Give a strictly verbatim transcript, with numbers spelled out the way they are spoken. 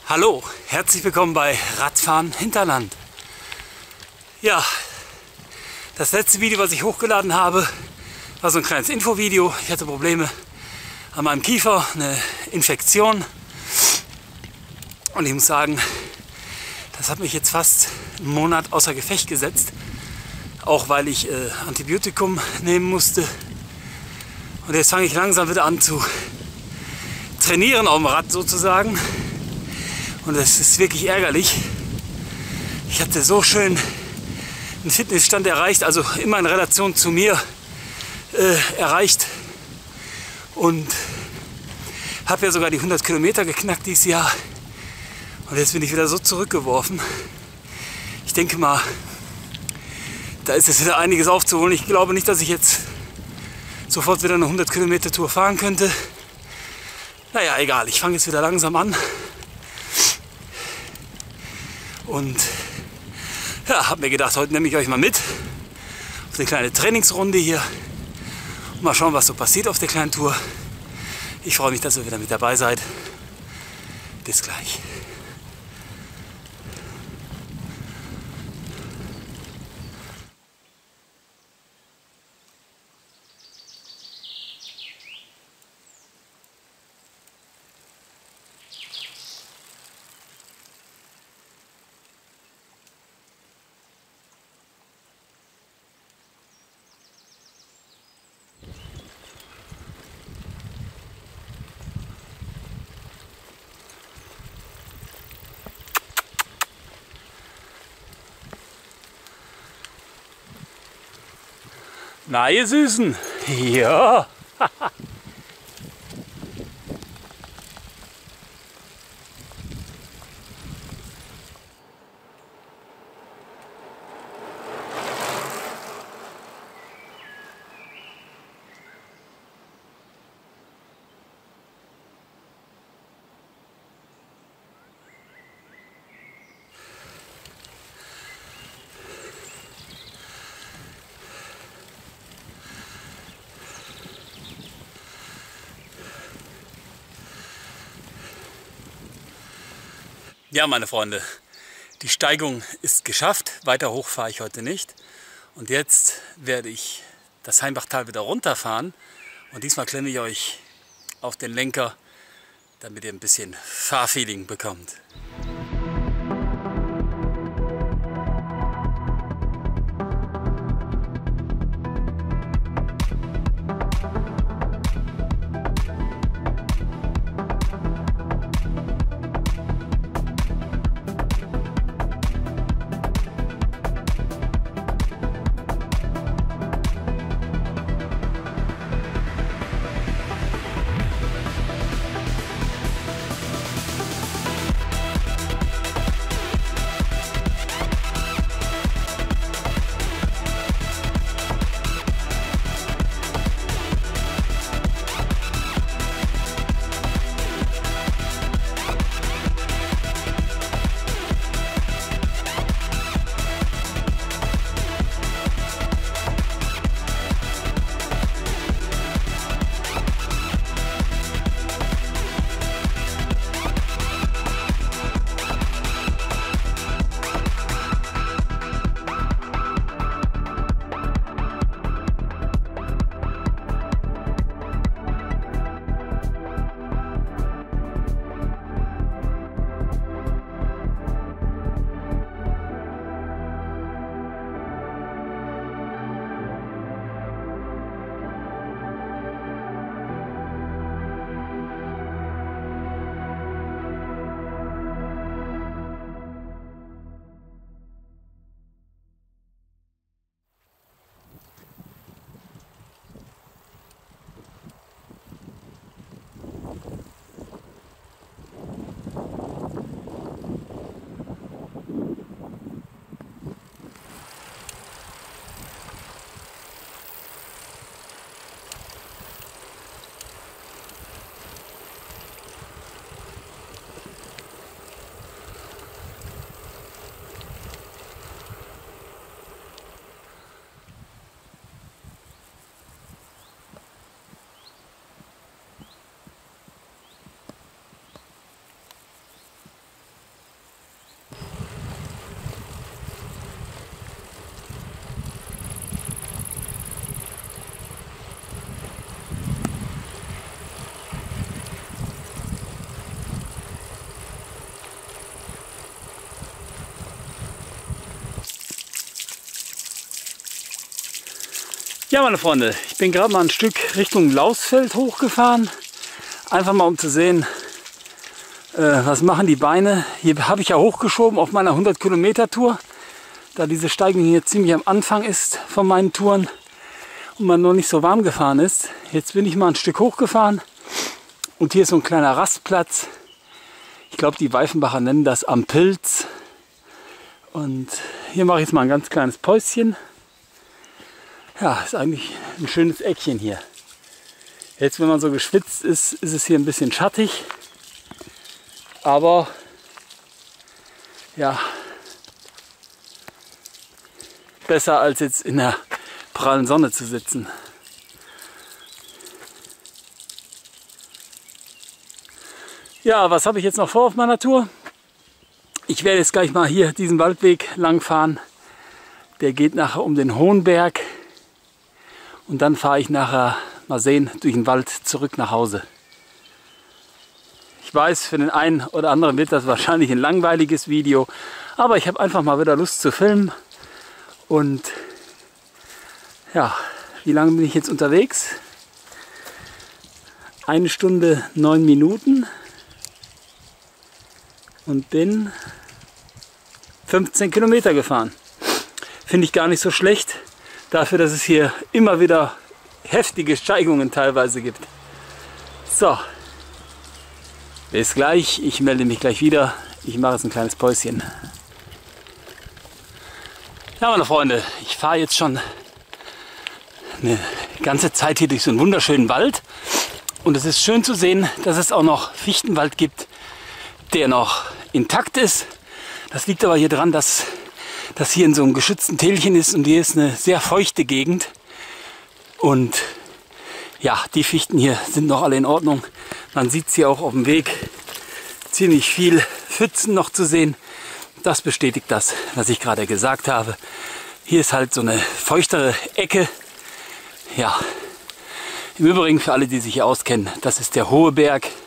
Hallo, herzlich willkommen bei Radfahren Hinterland. Ja, das letzte Video, was ich hochgeladen habe, war so ein kleines Infovideo. Ich hatte Probleme an meinem Kiefer, eine Infektion. Und ich muss sagen, das hat mich jetzt fast einen Monat außer Gefecht gesetzt. Auch weil ich äh, Antibiotikum nehmen musste. Und jetzt fange ich langsam wieder an zu trainieren auf dem Rad sozusagen. Und es ist wirklich ärgerlich. Ich hatte so schön einen Fitnessstand erreicht, also immer in Relation zu mir äh, erreicht. Und habe ja sogar die hundert Kilometer geknackt dieses Jahr. Und jetzt bin ich wieder so zurückgeworfen. Ich denke mal, da ist es wieder einiges aufzuholen. Ich glaube nicht, dass ich jetzt sofort wieder eine hundert Kilometer Tour fahren könnte. Naja, egal. Ich fange jetzt wieder langsam an. Und ja, habe mir gedacht, heute nehme ich euch mal mit auf eine kleine Trainingsrunde hier. Und mal schauen, was so passiert auf der kleinen Tour. Ich freue mich, dass ihr wieder mit dabei seid. Bis gleich. Na, ihr Süßen. Ja. Ja, meine Freunde, die Steigung ist geschafft. Weiter hoch fahre ich heute nicht. Und jetzt werde ich das Heimbachtal wieder runterfahren. Und diesmal klemme ich euch auf den Lenker, damit ihr ein bisschen Fahrfeeling bekommt. Ja, meine Freunde, ich bin gerade mal ein Stück Richtung Lausfeld hochgefahren. Einfach mal um zu sehen, äh, was machen die Beine. Hier habe ich ja hochgeschoben auf meiner hundert Kilometer Tour, da diese Steigung hier ziemlich am Anfang ist von meinen Touren und man noch nicht so warm gefahren ist. Jetzt bin ich mal ein Stück hochgefahren und hier ist so ein kleiner Rastplatz. Ich glaube, die Weifenbacher nennen das am Pilz. Und hier mache ich jetzt mal ein ganz kleines Päuschen. Ja, ist eigentlich ein schönes Eckchen hier. Jetzt, wenn man so geschwitzt ist, ist es hier ein bisschen schattig. Aber ja, besser als jetzt in der prallen Sonne zu sitzen. Ja, was habe ich jetzt noch vor auf meiner Tour? Ich werde jetzt gleich mal hier diesen Waldweg lang fahren. Der geht nachher um den Hohenberg. Und dann fahre ich nachher, mal sehen, durch den Wald zurück nach Hause. Ich weiß, für den einen oder anderen wird das wahrscheinlich ein langweiliges Video. Aber ich habe einfach mal wieder Lust zu filmen. Und ja, wie lange bin ich jetzt unterwegs? Eine Stunde, neun Minuten. Und bin fünfzehn Kilometer gefahren. Finde ich gar nicht so schlecht. Dafür, dass es hier immer wieder heftige Steigungen teilweise gibt. So, bis gleich. Ich melde mich gleich wieder. Ich mache jetzt ein kleines Päuschen. Ja, meine Freunde, ich fahre jetzt schon eine ganze Zeit hier durch so einen wunderschönen Wald. Und es ist schön zu sehen, dass es auch noch Fichtenwald gibt, der noch intakt ist. Das liegt aber hier dran, dass das hier in so einem geschützten Tälchen ist und hier ist eine sehr feuchte Gegend. Und ja, die Fichten hier sind noch alle in Ordnung. Man sieht es hier auch auf dem Weg. Ziemlich viel Pfützen noch zu sehen. Das bestätigt das, was ich gerade gesagt habe. Hier ist halt so eine feuchtere Ecke. Ja, im Übrigen für alle, die sich hier auskennen, das ist der Hohe Berg.